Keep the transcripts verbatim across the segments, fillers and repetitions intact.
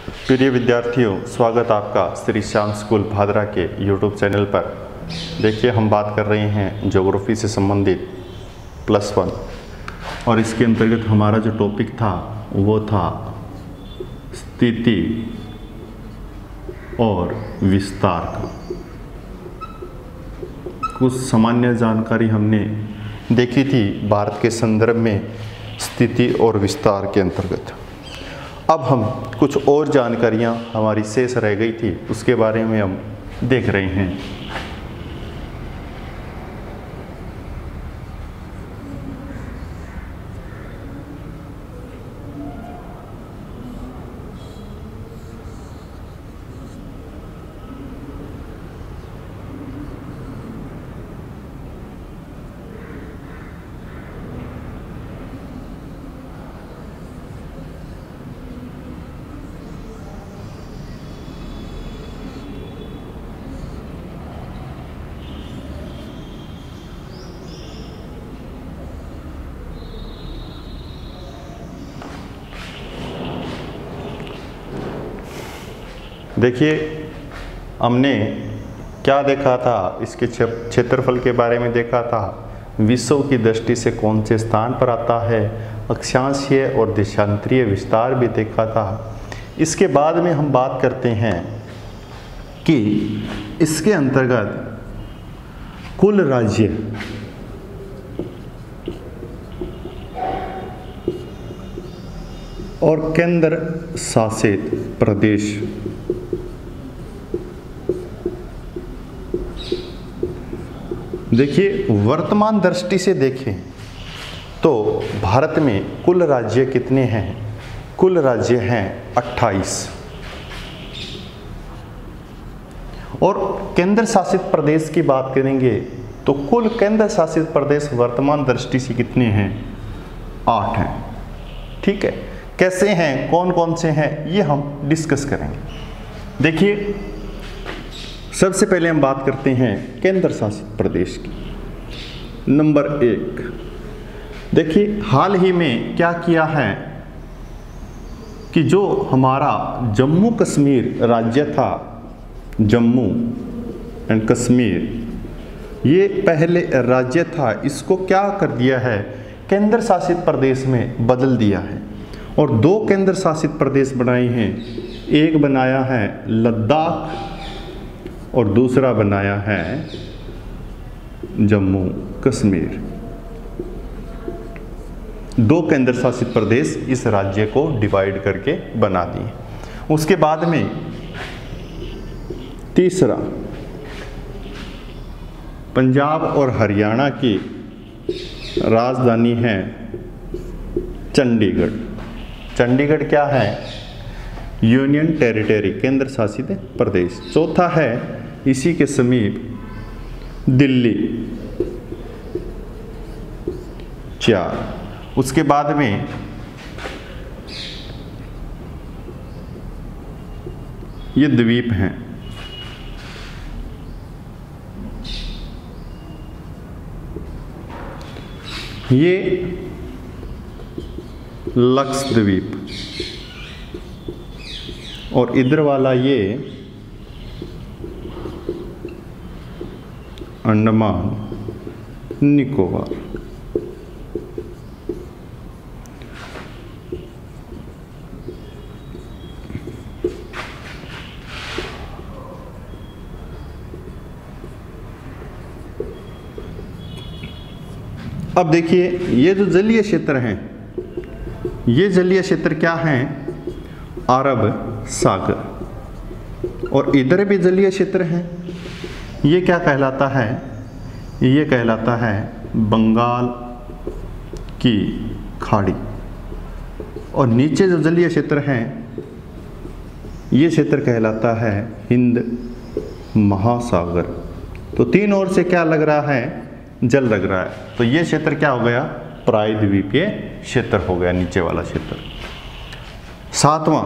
प्रिय विद्यार्थियों, स्वागत आपका श्री श्याम स्कूल भादरा के यूट्यूब चैनल पर। देखिए, हम बात कर रहे हैं ज्योग्राफी से संबंधित प्लस वन, और इसके अंतर्गत हमारा जो टॉपिक था वो था स्थिति और विस्तार का। कुछ सामान्य जानकारी हमने देखी थी भारत के संदर्भ में स्थिति और विस्तार के अंतर्गत। अब हम कुछ और जानकारियां हमारी शेष रह गई थी, उसके बारे में हम देख रहे हैं। देखिए, हमने क्या देखा था, इसके क्षेत्रफल के बारे में देखा था, विश्व की दृष्टि से कौन से स्थान पर आता है, अक्षांशीय और देशांतरीय विस्तार भी देखा था। इसके बाद में हम बात करते हैं कि इसके अंतर्गत कुल राज्य और केंद्र शासित प्रदेश देखिए, वर्तमान दृष्टि से देखें तो भारत में कुल राज्य कितने हैं? कुल राज्य हैं अट्ठाईस, और केंद्र शासित प्रदेश की बात करेंगे तो कुल केंद्र शासित प्रदेश वर्तमान दृष्टि से कितने हैं? आठ हैं। ठीक है, कैसे हैं, कौन कौन से हैं, ये हम डिस्कस करेंगे। देखिए, सबसे पहले हम बात करते हैं केंद्र शासित प्रदेश की। नंबर एक, देखिए हाल ही में क्या किया है कि जो हमारा जम्मू कश्मीर राज्य था, जम्मू एंड कश्मीर, ये पहले राज्य था, इसको क्या कर दिया है, केंद्र शासित प्रदेश में बदल दिया है, और दो केंद्र शासित प्रदेश बनाए हैं। एक बनाया है लद्दाख और दूसरा बनाया है जम्मू कश्मीर। दो केंद्र शासित प्रदेश इस राज्य को डिवाइड करके बना दिए। उसके बाद में तीसरा, पंजाब और हरियाणा की राजधानी है चंडीगढ़। चंडीगढ़ क्या है? यूनियन टेरिटरी, केंद्र शासित प्रदेश। चौथा है इसी के समीप दिल्ली, चार। उसके बाद में ये द्वीप हैं, ये लक्षद्वीप, और इधर वाला ये अंडमान निकोबार। अब देखिए, ये जो जलीय क्षेत्र हैं, ये जलीय क्षेत्र क्या हैं? अरब सागर, और इधर भी जलीय क्षेत्र हैं। ये क्या कहलाता है? ये कहलाता है बंगाल की खाड़ी, और नीचे जो जलीय क्षेत्र हैं, ये क्षेत्र कहलाता है हिंद महासागर। तो तीन ओर से क्या लग रहा है? जल लग रहा है। तो ये क्षेत्र क्या हो गया? प्रायद्वीपीय क्षेत्र हो गया, नीचे वाला क्षेत्र। सातवां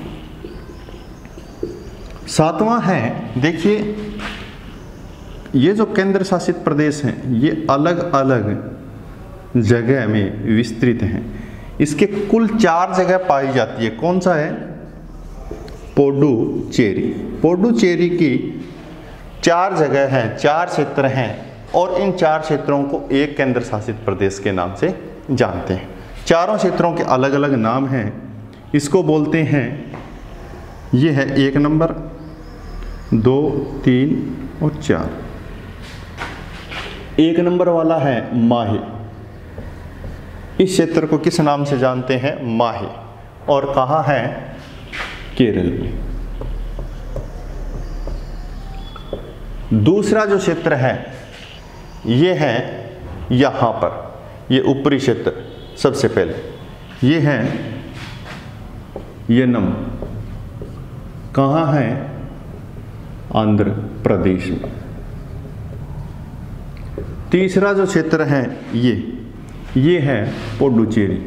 सातवां है, देखिए ये जो केंद्र शासित प्रदेश हैं ये अलग अलग जगह में विस्तृत हैं। इसके कुल चार जगह पाई जाती है। कौन सा है? पुडुचेरी। पुडुचेरी की चार जगह हैं, चार क्षेत्र हैं और इन चार क्षेत्रों को एक केंद्र शासित प्रदेश के नाम से जानते हैं। चारों क्षेत्रों के अलग अलग नाम हैं। इसको बोलते हैं, ये है एक नंबर, दो, तीन और चार। एक नंबर वाला है माहे। इस क्षेत्र को किस नाम से जानते हैं? माहे। और कहाँ है? केरल में। दूसरा जो क्षेत्र है ये है यहाँ पर, ये ऊपरी क्षेत्र सबसे पहले, ये है यनम। कहाँ है? आंध्र प्रदेश में। तीसरा जो क्षेत्र है ये ये है पुडुचेरी।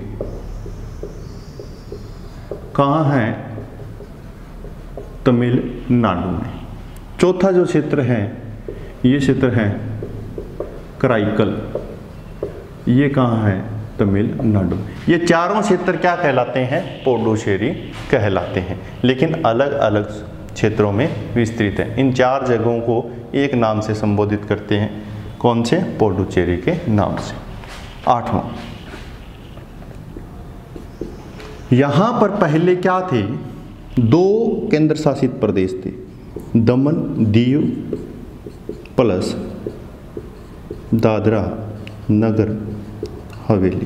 कहाँ है? तमिलनाडु में। चौथा जो क्षेत्र है ये क्षेत्र है कराईकल। ये कहाँ है? तमिलनाडु। ये चारों क्षेत्र क्या कहलाते हैं? पुडुचेरी कहलाते हैं, लेकिन अलग अलग क्षेत्रों में विस्तृत हैं। इन चार जगहों को एक नाम से संबोधित करते हैं। कौन से? पुडुचेरी के नाम से। आठवां, यहां पर पहले क्या थे? दो केंद्र शासित प्रदेश थे, दमन दीव प्लस दादरा नगर हवेली।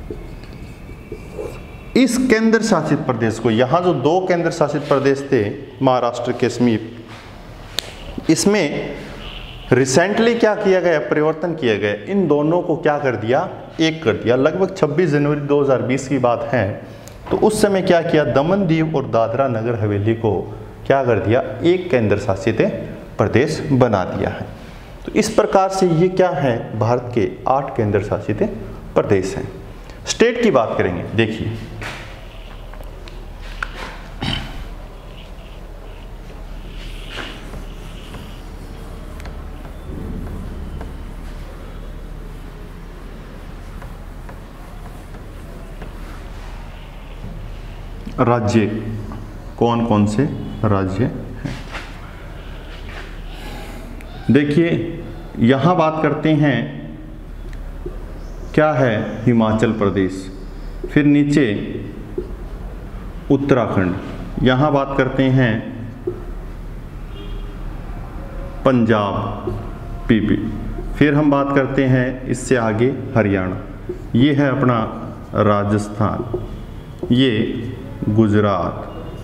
इस केंद्र शासित प्रदेश को, यहां जो दो केंद्र शासित प्रदेश थे महाराष्ट्र के समीप, इसमें रिसेंटली क्या किया गया? परिवर्तन किया गया। इन दोनों को क्या कर दिया? एक कर दिया। लगभग छब्बीस जनवरी दो हज़ार बीस की बात है। तो उस समय क्या किया? दमन दीव और दादरा नगर हवेली को क्या कर दिया? एक केंद्र शासित प्रदेश बना दिया है। तो इस प्रकार से ये क्या है? भारत के आठ केंद्र शासित प्रदेश हैं। स्टेट की बात करेंगे, देखिए राज्य कौन कौन से राज्य हैं। देखिए यहाँ बात करते हैं, क्या है? हिमाचल प्रदेश। फिर नीचे उत्तराखंड। यहाँ बात करते हैं पंजाब पीपी। फिर हम बात करते हैं इससे आगे हरियाणा। ये है अपना राजस्थान, ये गुजरात,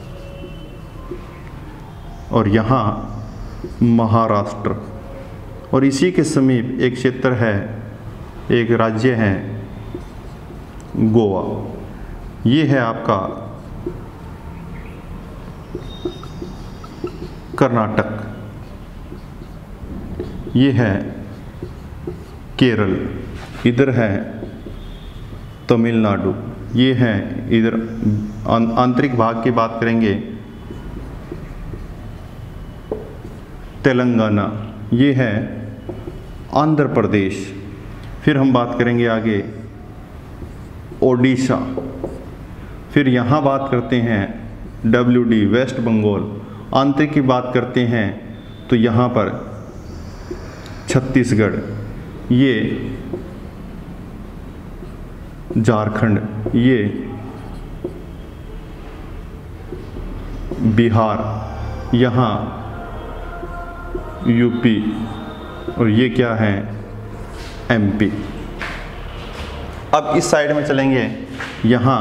और यहाँ महाराष्ट्र। और इसी के समीप एक क्षेत्र है, एक राज्य है गोवा। ये है आपका कर्नाटक। ये है केरल। इधर है तमिलनाडु। ये है इधर आंतरिक भाग की बात करेंगे, तेलंगाना। ये है आंध्र प्रदेश। फिर हम बात करेंगे आगे ओडिशा। फिर यहाँ बात करते हैं डब्ल्यू डी वेस्ट बंगाल। आंतरिक की बात करते हैं तो यहाँ पर छत्तीसगढ़, ये झारखंड, ये बिहार, यहाँ यूपी, और ये क्या है? एमपी। अब इस साइड में चलेंगे, यहाँ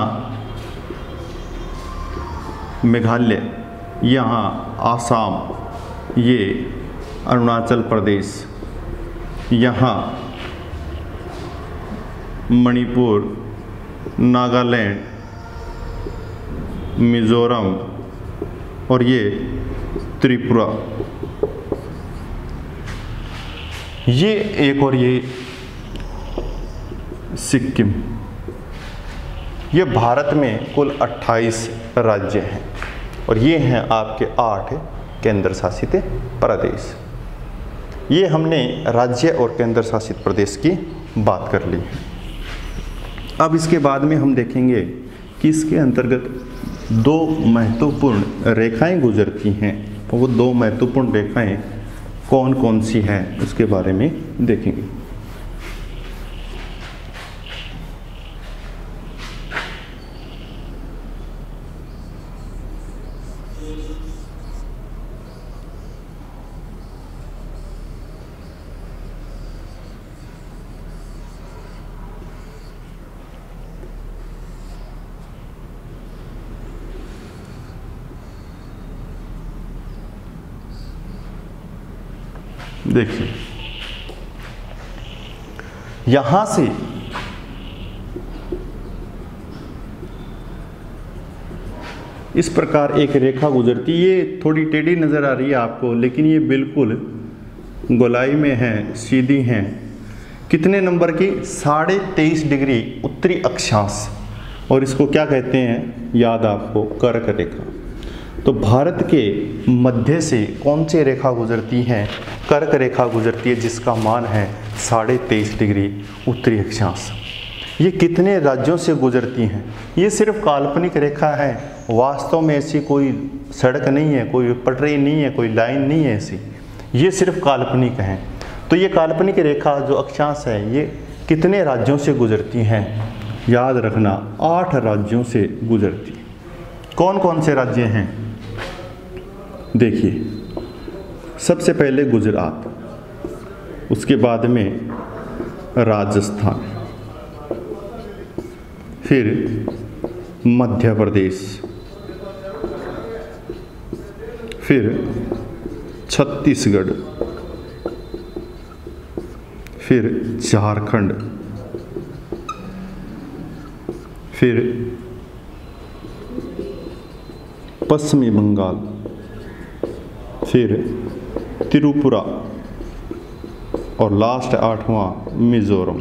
मेघालय, यहाँ आसाम, ये अरुणाचल प्रदेश, यहाँ मणिपुर, नागालैंड, मिज़ोरम, और ये त्रिपुरा। ये एक और ये सिक्किम। ये भारत में कुल अट्ठाईस राज्य हैं और ये हैं आपके आठ केंद्र शासित प्रदेश। ये हमने राज्य और केंद्र शासित प्रदेश की बात कर ली। अब इसके बाद में हम देखेंगे कि इसके अंतर्गत दो महत्वपूर्ण रेखाएं गुजरती हैं, वो दो महत्वपूर्ण रेखाएं कौन कौन सी हैं उसके बारे में देखेंगे। देखिए यहां से इस प्रकार एक रेखा गुजरती, ये थोड़ी टेढ़ी नजर आ रही है आपको, लेकिन ये बिल्कुल गोलाई में है, सीधी है। कितने नंबर की? साढ़े तेईस डिग्री उत्तरी अक्षांश, और इसको क्या कहते हैं याद आपको? कर्क रेखा। तो भारत के मध्य से कौन सी रेखा गुजरती है? कर्क रेखा गुजरती है, जिसका मान है साढ़े तेईस डिग्री उत्तरी अक्षांश। ये कितने राज्यों से गुजरती हैं? ये सिर्फ काल्पनिक रेखा है, वास्तव में ऐसी कोई सड़क नहीं है, कोई पटरी नहीं है, कोई लाइन नहीं है ऐसी, ये सिर्फ काल्पनिक है। तो ये काल्पनिक रेखा जो अक्षांश है ये कितने राज्यों से गुजरती हैं? याद रखना, आठ राज्यों से गुजरती। कौन कौन से राज्य हैं? देखिए, सबसे पहले गुजरात, उसके बाद में राजस्थान, फिर मध्य प्रदेश, फिर छत्तीसगढ़, फिर झारखंड, फिर पश्चिमी बंगाल, फिर त्रिपुरा, और लास्ट आठवां मिजोरम।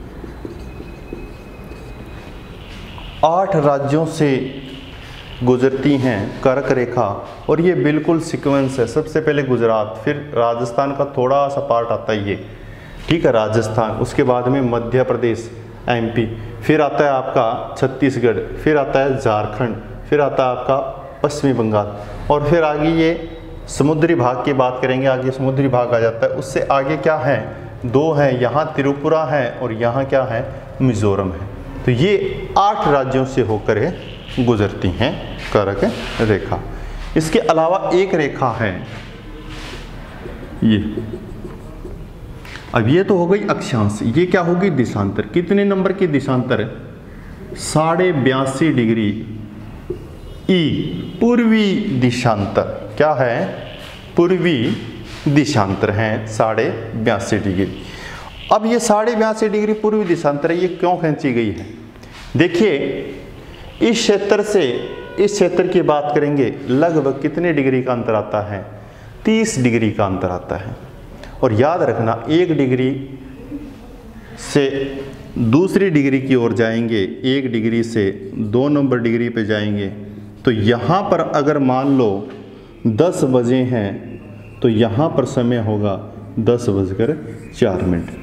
आठ राज्यों से गुजरती हैं कर्क रेखा, और ये बिल्कुल सीक्वेंस है। सबसे पहले गुजरात, फिर राजस्थान का थोड़ा सा पार्ट आता है ये, ठीक है, राजस्थान, उसके बाद में मध्य प्रदेश एमपी, फिर आता है आपका छत्तीसगढ़, फिर आता है झारखंड, फिर आता है आपका पश्चिमी बंगाल, और फिर आगे ये समुद्री भाग की बात करेंगे, आगे समुद्री भाग आ जाता है। उससे आगे क्या है? दो हैं, यहाँ त्रिपुरा है और यहाँ क्या है? मिजोरम है। तो ये आठ राज्यों से होकर गुजरती हैं कर्क रेखा। इसके अलावा एक रेखा है ये, अब ये तो हो गई अक्षांश, ये क्या होगी? दिशांतर। कितने नंबर की दिशांतर? साढ़े बयासी डिग्री ई, पूर्वी दिशांतर। क्या है? पूर्वी दिशांतर है साढ़े बयासी डिग्री। अब ये साढ़े बयासी डिग्री पूर्वी दिशांतर है, ये क्यों खींची गई है? देखिए, इस क्षेत्र से इस क्षेत्र की बात करेंगे, लगभग कितने डिग्री का अंतर आता है? तीस डिग्री का अंतर आता है। और याद रखना, एक डिग्री से दूसरी डिग्री की ओर जाएंगे, एक डिग्री से दो नंबर डिग्री पे जाएंगे, तो यहाँ पर अगर मान लो दस बजे हैं तो यहाँ पर समय होगा दस बजकर चार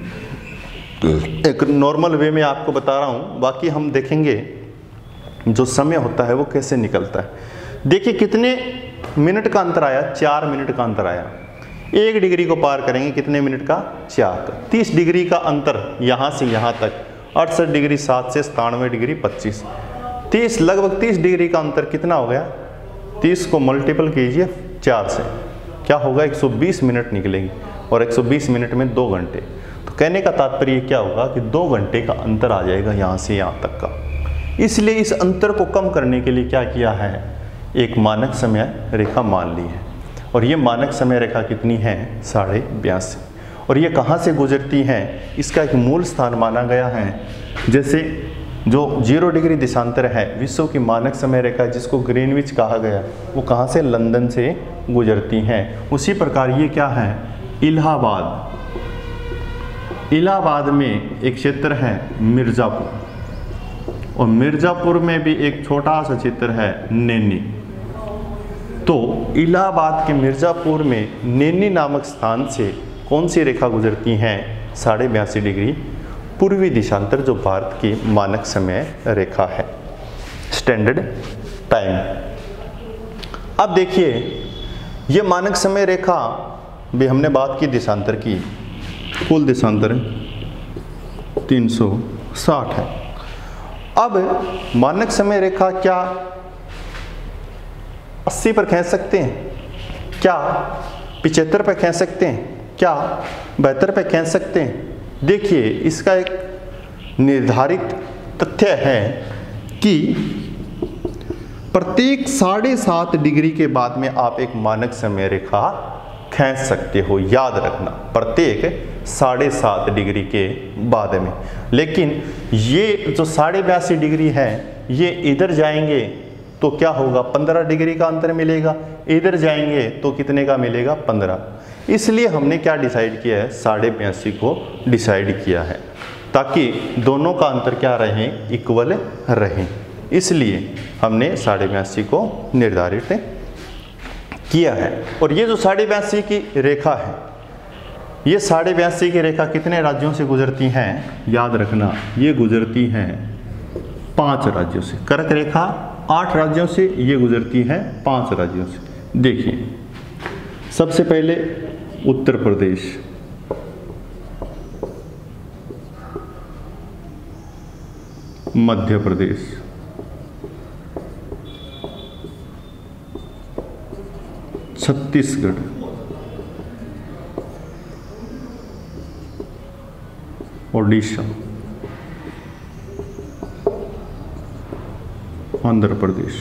मिनट। एक नॉर्मल वे में आपको बता रहा हूँ, बाकी हम देखेंगे जो समय होता है वो कैसे निकलता है। देखिए कितने मिनट का अंतर आया? चार मिनट का अंतर आया। एक डिग्री को पार करेंगे कितने मिनट का? चार का। तीस डिग्री का अंतर यहाँ से यहाँ तक, अड़सठ डिग्री, सात से सतानवे डिग्री, पच्चीस, तीस, लगभग तीस डिग्री का अंतर कितना हो गया? तीस को मल्टीपल कीजिए चार से, क्या होगा? एक सौ बीस मिनट निकलेंगे, और एक सौ बीस मिनट में दो घंटे। तो कहने का तात्पर्य क्या होगा कि दो घंटे का अंतर आ जाएगा यहाँ से यहाँ तक का। इसलिए इस अंतर को कम करने के लिए क्या किया है? एक मानक समय रेखा मान ली है, और ये मानक समय रेखा कितनी है? साढ़े बयासी। और ये कहाँ से गुजरती है? इसका एक मूल स्थान माना गया है। जैसे जो जीरो डिग्री देशांतर है, विश्व की मानक समय रेखा जिसको ग्रीनविच कहा गया, वो कहाँ से? लंदन से गुजरती हैं। उसी प्रकार ये क्या है? इलाहाबाद, इलाहाबाद में एक क्षेत्र है मिर्ज़ापुर, और मिर्ज़ापुर में भी एक छोटा सा क्षेत्र है नैनी। तो इलाहाबाद के मिर्ज़ापुर में नैनी नामक स्थान से कौन सी रेखा गुजरती हैं? साढ़े बयासी डिग्री पूर्वी दिशांतर, जो भारत की मानक समय रेखा है, स्टैंडर्ड टाइम। अब देखिए ये मानक समय रेखा भी हमने बात की देशांतर की, कुल देशांतर तीन सौ साठ है। अब मानक समय रेखा क्या अस्सी पर खींच सकते हैं, क्या पिचहत्तर पर खींच सकते हैं, क्या बहत्तर पर खींच सकते हैं? देखिए इसका एक निर्धारित तथ्य है कि प्रत्येक साढ़े सात डिग्री के बाद में आप एक मानक समय रेखा खींच सकते हो, याद रखना, प्रत्येक साढ़े सात डिग्री के बाद में। लेकिन ये जो साढ़े बयासी डिग्री है ये इधर जाएंगे तो क्या होगा, पंद्रह डिग्री का अंतर मिलेगा, इधर जाएंगे तो कितने का मिलेगा, पंद्रह। इसलिए हमने क्या डिसाइड किया है, साढ़े बयासी को डिसाइड किया है ताकि दोनों का अंतर क्या रहे, इक्वल रहे। इसलिए हमने साढ़े बयासी को निर्धारित किया है। और ये जो साढ़े बयासी की रेखा है, ये साढ़े बयासी की रेखा कितने राज्यों से गुजरती हैं, याद रखना, ये गुजरती हैं पांच राज्यों से। कर्क रेखा आठ राज्यों से, ये गुजरती है पांच राज्यों से। देखिए सबसे पहले उत्तर प्रदेश, मध्य प्रदेश, छत्तीसगढ़, ओडिशा, आंध्र प्रदेश।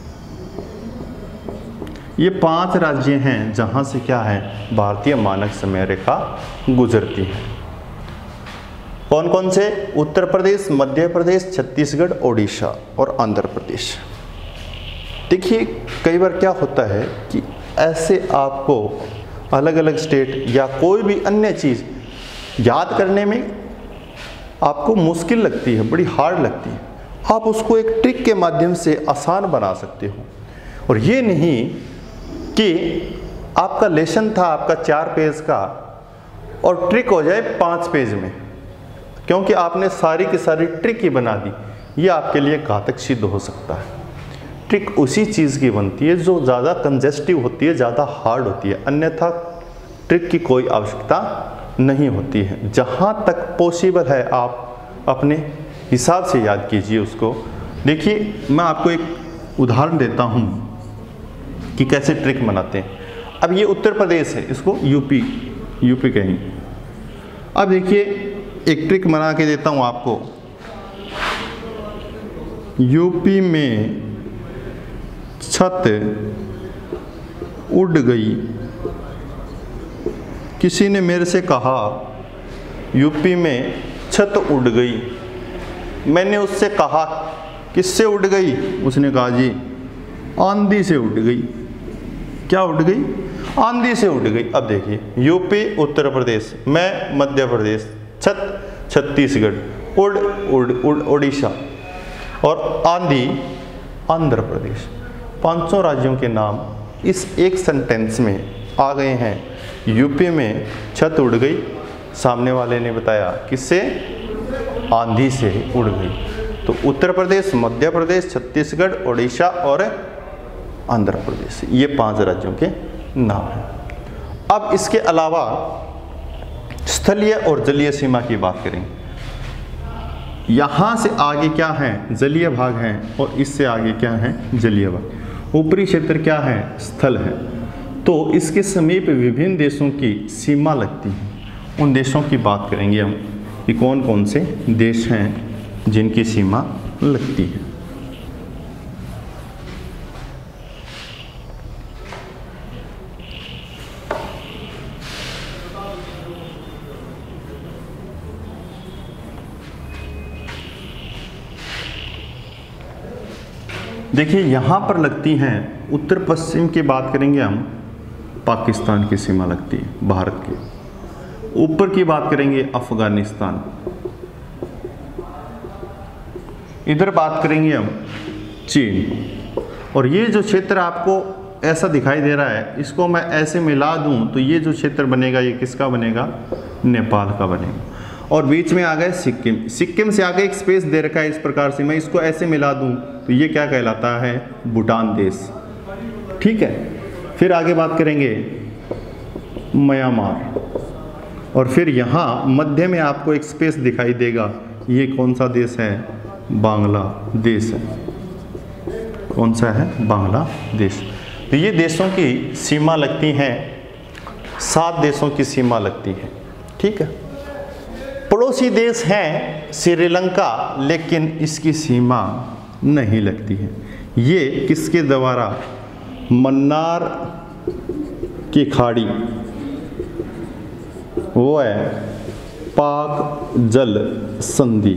ये पांच राज्य हैं जहां से क्या है, भारतीय मानक समय रेखा गुजरती है। कौन कौन से, उत्तर प्रदेश, मध्य प्रदेश, छत्तीसगढ़, ओडिशा और आंध्र प्रदेश। देखिए कई बार क्या होता है कि ऐसे आपको अलग अलग स्टेट या कोई भी अन्य चीज़ याद करने में आपको मुश्किल लगती है, बड़ी हार्ड लगती है, आप उसको एक ट्रिक के माध्यम से आसान बना सकते हो। और ये नहीं कि आपका लेसन था आपका चार पेज का और ट्रिक हो जाए पाँच पेज में, क्योंकि आपने सारी की सारी ट्रिक ही बना दी, ये आपके लिए घातक सिद्ध हो सकता है। ट्रिक उसी चीज़ की बनती है जो ज़्यादा कंजेस्टिव होती है, ज़्यादा हार्ड होती है, अन्यथा ट्रिक की कोई आवश्यकता नहीं होती है। जहाँ तक पॉसिबल है आप अपने हिसाब से याद कीजिए उसको। देखिए मैं आपको एक उदाहरण देता हूँ कि कैसे ट्रिक बनाते हैं। अब ये उत्तर प्रदेश है, इसको यूपी यूपी कहेंगे। अब देखिए एक ट्रिक बना के देता हूँ आपको। यूपी में छत उड़ गई, किसी ने मेरे से कहा यूपी में छत उड़ गई। मैंने उससे कहा किससे उड़ गई, उसने कहा जी आंधी से उड़ गई। क्या उड़ गई, आंधी से उड़ गई। अब देखिए यूपी उत्तर प्रदेश, मैं मध्य प्रदेश, छत छत्तीसगढ़, उड़ उड़ उड़ ओडिशा और आंधी आंध्र प्रदेश। पांचों राज्यों के नाम इस एक सेंटेंस में आ गए हैं। यूपी में छत उड़ गई, सामने वाले ने बताया किससे, आंधी से उड़ गई। तो उत्तर प्रदेश, मध्य प्रदेश, छत्तीसगढ़, ओडिशा और आंध्र प्रदेश, ये पांच राज्यों के नाम हैं। अब इसके अलावा स्थलीय और जलीय सीमा की बात करें। यहाँ से आगे क्या है, जलीय भाग है, और इससे आगे क्या है, जलीय भाग। ऊपरी क्षेत्र क्या है, स्थल है। तो इसके समीप विभिन्न देशों की सीमा लगती है। उन देशों की बात करेंगे हम कि कौन कौन से देश हैं जिनकी सीमा लगती है। देखिए यहाँ पर लगती हैं, उत्तर पश्चिम की बात करेंगे हम, पाकिस्तान की सीमा लगती है भारत की। ऊपर की बात करेंगे अफगानिस्तान, इधर बात करेंगे हम चीन। और ये जो क्षेत्र आपको ऐसा दिखाई दे रहा है, इसको मैं ऐसे मिला दूं तो ये जो क्षेत्र बनेगा ये किसका बनेगा, नेपाल का बनेगा। और बीच में आ गए सिक्किम। सिक्किम से आगे एक स्पेस दे रखा है इस प्रकार से, मैं इसको ऐसे मिला दूं तो ये क्या कहलाता है, भूटान देश। ठीक है, फिर आगे बात करेंगे म्यांमार, और फिर यहाँ मध्य में आपको एक स्पेस दिखाई देगा, ये कौन सा देश है, बांग्लादेश है। कौन सा है, बांग्लादेश। तो ये देशों की सीमा लगती हैं, सात देशों की सीमा लगती है। ठीक है, पड़ोसी देश हैं श्रीलंका, लेकिन इसकी सीमा नहीं लगती है। ये किसके द्वारा, मन्नार की खाड़ी, वो है पाक जल संधि।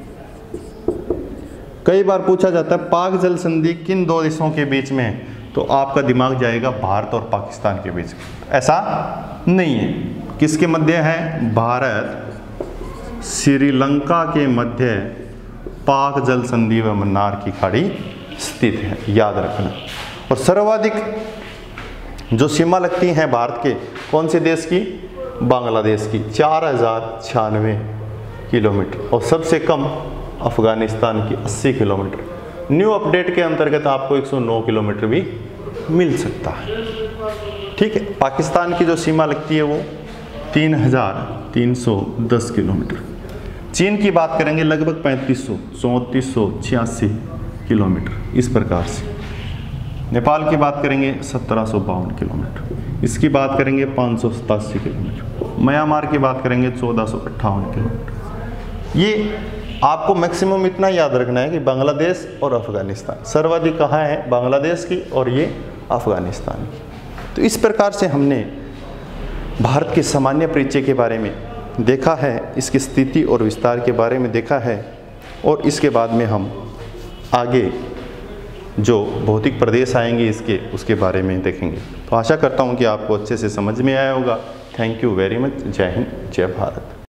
कई बार पूछा जाता है पाक जल संधि किन दो देशों के बीच में है, तो आपका दिमाग जाएगा भारत और पाकिस्तान के बीच में। ऐसा नहीं है, किसके मध्य है, भारत श्रीलंका के मध्य पाक जल संधि व मन्नार की खाड़ी स्थित है, याद रखना। और सर्वाधिक जो सीमा लगती हैं भारत के, कौन से देश की, बांग्लादेश की, चार हजार छियानवे किलोमीटर, और सबसे कम अफगानिस्तान की अस्सी किलोमीटर। न्यू अपडेट के अंतर्गत आपको एक सौ नौ किलोमीटर भी मिल सकता है। ठीक है, पाकिस्तान की जो सीमा लगती है वो तीन हजार तीन सौ दस किलोमीटर। चीन की बात करेंगे लगभग पैंतीस सौ चौंतीस सौ छियासी किलोमीटर, इस प्रकार से। नेपाल की बात करेंगे सत्रह सौ बावन किलोमीटर, इसकी बात करेंगे पाँच सौ सतासी किलोमीटर। म्यांमार की बात करेंगे चौदह सौ अट्ठावन किलोमीटर। ये आपको मैक्सिमम इतना याद रखना है कि बांग्लादेश और अफगानिस्तान, सर्वाधिक कहाँ है, बांग्लादेश की और ये अफगानिस्तान की। तो इस प्रकार से हमने भारत के सामान्य परिचय के बारे में देखा है, इसकी स्थिति और विस्तार के बारे में देखा है, और इसके बाद में हम आगे जो भौतिक प्रदेश आएंगे इसके, उसके बारे में देखेंगे। तो आशा करता हूँ कि आपको अच्छे से समझ में आया होगा। Thank you very much. जय हिंद, जय भारत।